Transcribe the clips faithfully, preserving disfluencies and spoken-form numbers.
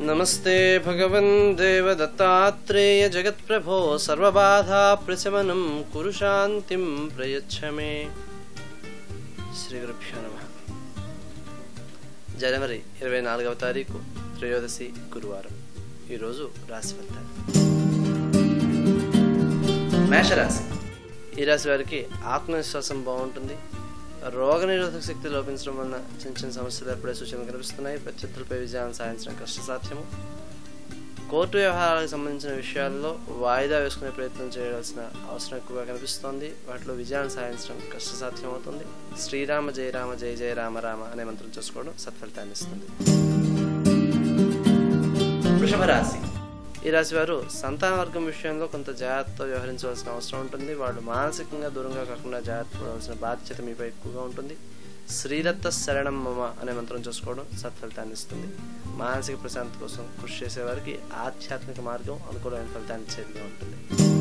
नमस्ते भगवन् देवदत्तात्रेय जगत्प्रभो सर्वबाधा प्रशमनं कुरु शान्तिं प्रयच्छ मे। శ్రీ గురుభ్యో నమః. జనవరి ఇరవై నాలుగవ తారీఖు త్రయోదశి గురువారం. ఈరోజు రాశి ఫలితాలు. మేషరాశి. ఈ రాశి వారికి ఆత్మవిశ్వాసం బాగుంటుంది. రోగనిరోధక శక్తి లోపించడం వలన చిన్న చిన్న సమస్యలు ఎప్పుడే సూచనలు కనిపిస్తున్నాయి. ప్రత్యర్థులపై విజయాన్ని సాధించడం కష్టసాధ్యము. కోర్టు వ్యవహారాలకు సంబంధించిన విషయాల్లో వాయిదా వేసుకునే ప్రయత్నం చేయాల్సిన అవసరం ఎక్కువగా కనిపిస్తోంది. వాటిలో విజయాన్ని సాధించడం కష్టసాధ్యం అవుతుంది. శ్రీరామ జయ రామ జయ జయ రామ రామ అనే మంత్రం చేసుకోవడం సత్ఫలితాన్ని ఇస్తుంది. వృషభ రాశి. ఈ రాశి వారు సంతాన వర్గం విషయంలో కొంత జాగ్రత్తతో వ్యవహరించవలసిన అవసరం ఉంటుంది. వాళ్ళు మానసికంగా దూరంగా కాకుండా జాగ్రత్త పడవలసిన బాధ్యత మీపై ఎక్కువగా ఉంటుంది. శ్రీదత్త శరణం మమ అనే మంత్రం చేసుకోవడం సత్ఫలితాన్ని ఇస్తుంది. మానసిక ప్రశాంతత కోసం కృషి చేసేవారికి ఆధ్యాత్మిక మార్గం అనుకూలమైన ఫలితాన్ని ఇచ్చేదిగా ఉంటుంది.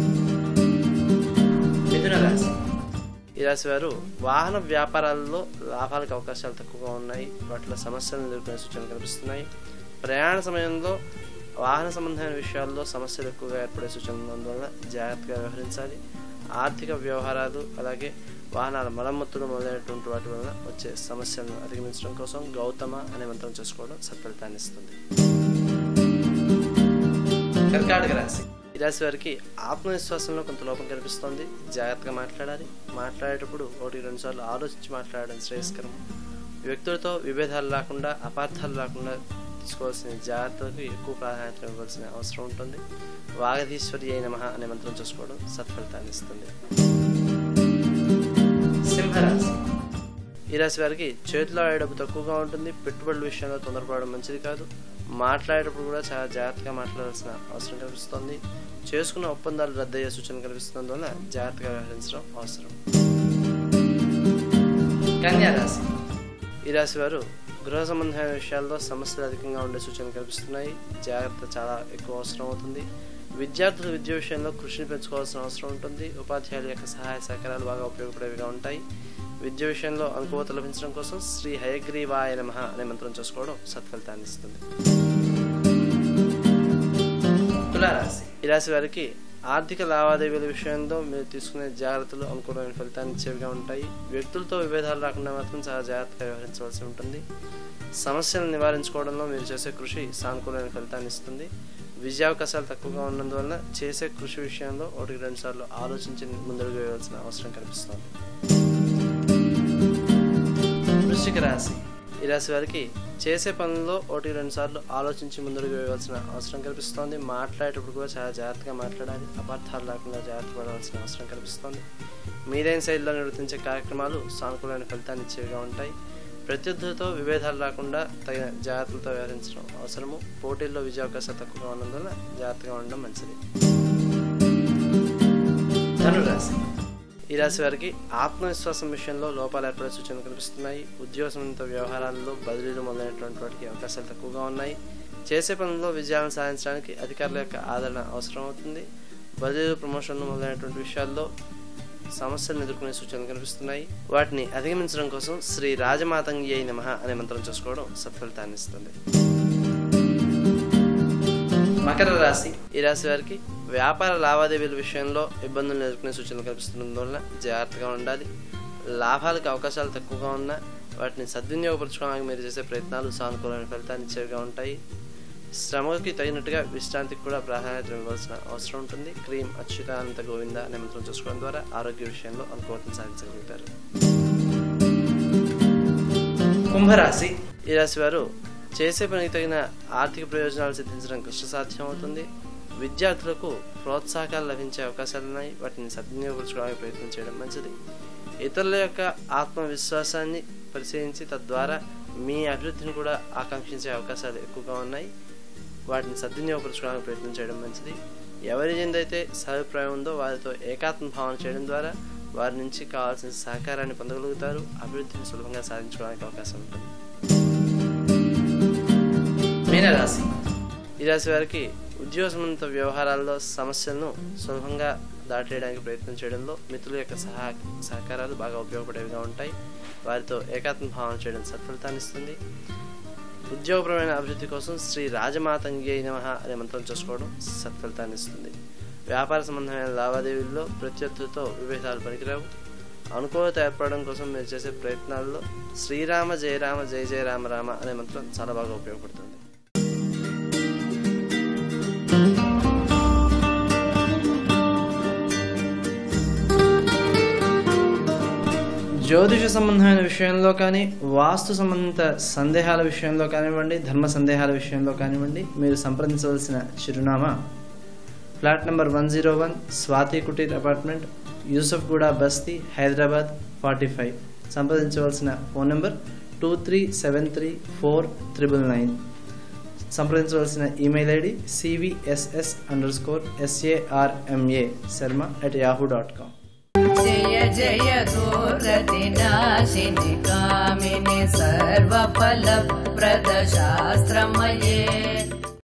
మిథున రాశి. ఈ రాశి వారు వాహన వ్యాపారాల్లో లాభాలకు అవకాశాలు తక్కువగా ఉన్నాయి. వాటిలో సమస్యలను ఎదుర్కొనే సూచనలు కనిపిస్తున్నాయి. ప్రయాణ సమయంలో వాహన సంబంధమైన విషయాల్లో సమస్యలు ఎక్కువగా ఏర్పడే సూచనలు ఉన్నందువల్ల జాగ్రత్తగా వ్యవహరించాలి. ఆర్థిక వ్యవహారాలు అలాగే వాహనాల మరమ్మతులు మొదలైనటువంటి వాటి వలన వచ్చే సమస్యలను అధిగమించడం కోసం గౌతమ అనే మంత్రం చేసుకోవడం సత్ఫలితాన్ని ఇస్తుంది. కర్కాటక రాశి. ఈ రాశి వారికి ఆత్మవిశ్వాసంలో కొంత లోపం కనిపిస్తోంది. జాగ్రత్తగా మాట్లాడాలి. మాట్లాడేటప్పుడు ఒకటి రెండు సార్లు ఆలోచించి మాట్లాడడం శ్రేయస్కరం. వ్యక్తులతో విభేదాలు లేకుండా అపార్థాలు లేకుండా తీసుకోవాల్సిన జాగ్రత్తలకు ఎక్కువ ప్రాధాన్యత ఇవ్వాల్సిన అవసరం ఉంటుంది. వాగధీశ్వరి అయిన నమః అనే మంత్రం చేసుకోవడం సత్ఫలితాన్ని ఇస్తుంది. సింహరాశి. ఈ రాశి వారికి చేతిలో ఆడే డబ్బు తక్కువగా ఉంటుంది. పెట్టుబడుల విషయంలో తొందరపడడం మంచిది కాదు. మాట్లాడేటప్పుడు కూడా చాలా జాగ్రత్తగా మాట్లాడాల్సిన అవసరం కనిపిస్తోంది. చేసుకున్న ఒప్పందాలు రద్దయ్యే సూచన కనిపిస్తున్నందువల్ల జాగ్రత్తగా వ్యవహరించడం అవసరం. కన్యా రాశి. ఈ రాశి వారు గృహ సంబంధమైన విషయాల్లో సమస్యలు అధికంగా ఉండే సూచనలు కనిపిస్తున్నాయి. జాగ్రత్త చాలా ఎక్కువ అవసరం అవుతుంది. విద్యార్థులు విద్య విషయంలో కృషిని పెంచుకోవాల్సిన అవసరం ఉంటుంది. ఉపాధ్యాయుల యొక్క సహాయ సహకారాలు బాగా ఉపయోగపడేవిగా ఉంటాయి. విద్య విషయంలో అనుకూలత లభించడం కోసం శ్రీ హయగ్రీవాయ నమః అనే మంత్రం చేసుకోవడం సత్ఫలితాన్ని ఇస్తుంది. తులారాశి. ఈ రాశి వారికి ఆర్థిక లావాదేవీల విషయంలో మీరు తీసుకునే జాగ్రత్తలు అనుకూలమైన ఫలితాన్ని ఇచ్చేవిగా ఉంటాయి. వ్యక్తులతో విభేదాలు రాకుండా మాత్రం చాలా జాగ్రత్తగా వ్యవహరించవలసి ఉంటుంది. సమస్యలను నివారించుకోవడంలో మీరు చేసే కృషి సానుకూలమైన ఫలితాన్ని ఇస్తుంది. విజయావకాశాలు తక్కువగా ఉన్నందువలన చేసే కృషి విషయంలో ఒకటి రెండు సార్లు ఆలోచించి ముందడుగు వేయవలసిన అవసరం కనిపిస్తోంది. వృశ్చిక రాశి. ఈ రాశి వారికి చేసే పనుల్లో ఒకటి రెండు సార్లు ఆలోచించి ముందడుగు వేయవలసిన అవసరం కనిపిస్తోంది. మాట్లాడేటప్పుడు కూడా చాలా జాగ్రత్తగా మాట్లాడాలి. అపార్థాలు లేకుండా జాగ్రత్త పడవలసిన అవసరం కనిపిస్తోంది. మీదైన శైలిలో నిర్వర్తించే కార్యక్రమాలు సానుకూలమైన ఫలితాన్ని ఇచ్చేవిగా ఉంటాయి. ప్రత్యర్థులతో విభేదాలు రాకుండా తగిన జాగ్రత్తలతో వ్యవహరించడం అవసరము. పోటీల్లో విజయావకాశాలు తక్కువగా ఉన్నందువల్ల జాగ్రత్తగా ఉండడం మంచిది. ధనురాశి. ఈ రాశి వారికి ఆత్మవిశ్వాసం విషయంలో లోపాలు ఏర్పడే సూచనలు కనిపిస్తున్నాయి. ఉద్యోగ సంబంధిత వ్యవహారాల్లో బదిలీలు మొదలైనటువంటి వాటికి అవకాశాలు తక్కువగా ఉన్నాయి. చేసే పనుల్లో విజయాలను సాధించడానికి అధికారుల యొక్క ఆదరణ అవసరం అవుతుంది. బదిలీలు ప్రమోషన్లు మొదలైనటువంటి విషయాల్లో సమస్యలను ఎదుర్కొనే సూచనలు కనిపిస్తున్నాయి. వాటిని అధిగమించడం కోసం శ్రీ రాజమాతంగి అయిన నమః అనే మంత్రం చేసుకోవడం సత్ఫలితాన్ని ఇస్తుంది. మకర రాశి. ఈ రాశి వారికి వ్యాపార లావాదేవీల విషయంలో ఇబ్బందులను ఎదుర్కొనే సూచనలు కనిపిస్తున్నందువల్ల జాగ్రత్తగా ఉండాలి. లాభాలకు అవకాశాలు తక్కువగా ఉన్నా వాటిని సద్వినియోగపరచుకోవడానికి మీరు చేసే ప్రయత్నాలు సానుకూలమైన ఫలితాన్ని ఇచ్చేవిగా ఉంటాయి. శ్రమకి తగినట్టుగా విశ్రాంతికి కూడా ప్రాధాన్యత ఇవ్వాల్సిన అవసరం ఉంటుంది. క్రీం అచ్యుతానంత గోవింద అనే మంత్రం చేసుకోవడం ద్వారా ఆరోగ్య విషయంలో అనుకూలతను సాధించగలుగుతారు. కుంభరాశి. ఈ రాశి వారు చేసే పనికి తగిన ఆర్థిక ప్రయోజనాలు సిద్ధించడం కష్టసాధ్యం అవుతుంది. విద్యార్థులకు ప్రోత్సాహకాలు లభించే అవకాశాలు ఉన్నాయి. వాటిని సద్వినియోగపరచుకోవడానికి ప్రయత్నం చేయడం మంచిది. ఇతరుల యొక్క ఆత్మవిశ్వాసాన్ని పరిశీలించి తద్వారా మీ అభివృద్ధిని కూడా ఆకాంక్షించే అవకాశాలు ఎక్కువగా ఉన్నాయి. వాటిని సద్వినియోగపరచుకోవడానికి ప్రయత్నం చేయడం మంచిది. ఎవరి ఎందైతే సహాభిప్రాయం ఉందో వారితో ఏకాత్మ భావన చేయడం ద్వారా వారి నుంచి కావాల్సిన సహకారాన్ని పొందగలుగుతారు. అభివృద్ధిని సులభంగా సాధించుకోవడానికి అవకాశం ఉంటుంది. మీనరాశి. ఈ రాశి వారికి ఉద్యోగ సంబంధిత వ్యవహారాల్లో సమస్యలను సులభంగా దాటేయడానికి ప్రయత్నం చేయడంలో మిత్రుల యొక్క సహా సహకారాలు బాగా ఉపయోగపడేవిగా ఉంటాయి. వారితో ఏకాత్మ భావన చేయడం సత్ఫలితాన్ని ఇస్తుంది. ఉద్యోగపరమైన అభివృద్ధి కోసం శ్రీ రాజమాతంగి నమః అనే మంత్రం చేసుకోవడం సత్ఫలితాన్ని ఇస్తుంది. వ్యాపార సంబంధమైన లావాదేవీల్లో ప్రత్యర్థులతో విభేదాలు పనికిరావు. అనుకూలత ఏర్పడడం కోసం మీరు చేసే ప్రయత్నాల్లో శ్రీరామ జయ రామ జయ జయ రామ రామ అనే మంత్రం చాలా బాగా ఉపయోగపడుతుంది. జ్యోతిష సంబంధమైన విషయంలో కానీ, వాస్తు సంబంధిత సందేహాల విషయంలో కానివ్వండి, ధర్మ సందేహాల విషయంలో కానివ్వండి, మీరు సంప్రదించవలసిన చిరునామా flat number one zero one Swathi Kuteer apartment, Yousufguda బస్తీ, హైదరాబాద్ ఫార్టీ ఫైవ్. సంప్రదించవలసిన phone number two three seven three four triple nine. సంప్రదించవలసిన email ID CVSS underscore SARMA Sarma at Yahoo dot com. జయ జయ దూరతి నాశిని కామిని సర్వఫల ప్రద శాస్త్రమయే